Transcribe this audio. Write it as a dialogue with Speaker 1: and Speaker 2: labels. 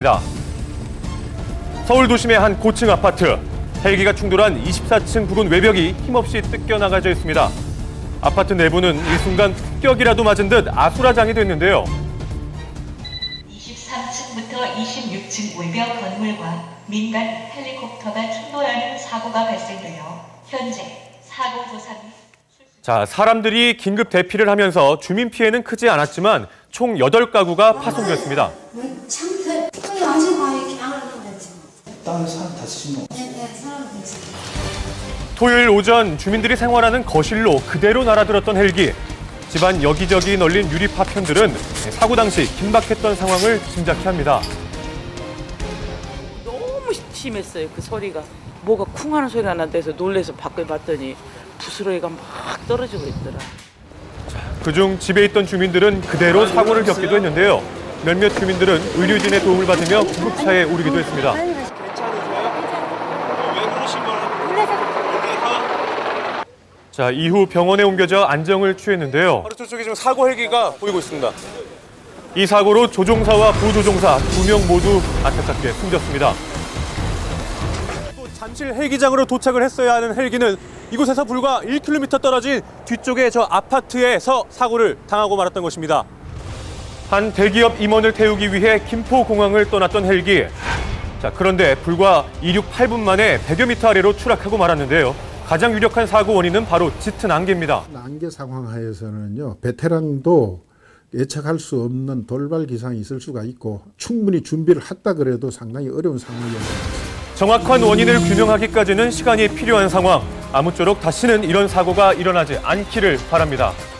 Speaker 1: 서울 도심의 한 고층 아파트. 헬기가 충돌한 24층 부근 외벽이 힘없이 뜯겨나가져 있습니다. 아파트 내부는 이 순간 폭격이라도 맞은 듯 아수라장이 됐는데요.
Speaker 2: 23층부터 26층 외벽 건물과 민간 헬리콥터가 충돌하는 사고가 발생되어 현재 사고 조사 및
Speaker 1: 사람들이 긴급 대피를 하면서 주민 피해는 크지 않았지만 총 8가구가 파손됐습니다. 토요일 오전 주민들이 생활하는 거실로 그대로 날아들었던 헬기. 집안 여기저기 널린 유리 파편들은 사고 당시 긴박했던 상황을 짐작케 합니다.
Speaker 3: 너무 심했어요, 그 소리가. 뭐가 쿵 하는 소리가 난다 해서 놀라서 밖을 봤더니 부스러기가 막 떨어지고 있더라.
Speaker 1: 그중 집에 있던 주민들은 그대로 사고를 겪기도 했는데요. 몇몇 주민들은 의료진의 도움을 받으며 구급차에 오르기도 했습니다. 이후 병원에 옮겨져 안정을 취했는데요.
Speaker 4: 바로 저쪽에 지금 사고 헬기가 보이고 있습니다.
Speaker 1: 이 사고로 조종사와 부조종사 2명 모두 안타깝게 숨졌습니다.
Speaker 4: 잠실 헬기장으로 도착을 했어야 하는 헬기는 이곳에서 불과 1km 떨어진 뒤쪽의 저 아파트에서 사고를 당하고 말았던 것입니다.
Speaker 1: 한 대기업 임원을 태우기 위해 김포공항을 떠났던 헬기. 그런데 불과 이륙 8분 만에 100여 미터 아래로 추락하고 말았는데요. 가장 유력한 사고 원인은 바로 짙은 안개입니다.
Speaker 5: 안개 상황 하에서는요, 베테랑도 예측할 수 없는 돌발 기상이 있을 수가 있고 충분히 준비를 했다 그래도 상당히 어려운 상황이었습니다.
Speaker 1: 정확한 원인을 규명하기까지는 시간이 필요한 상황. 아무쪼록 다시는 이런 사고가 일어나지 않기를 바랍니다.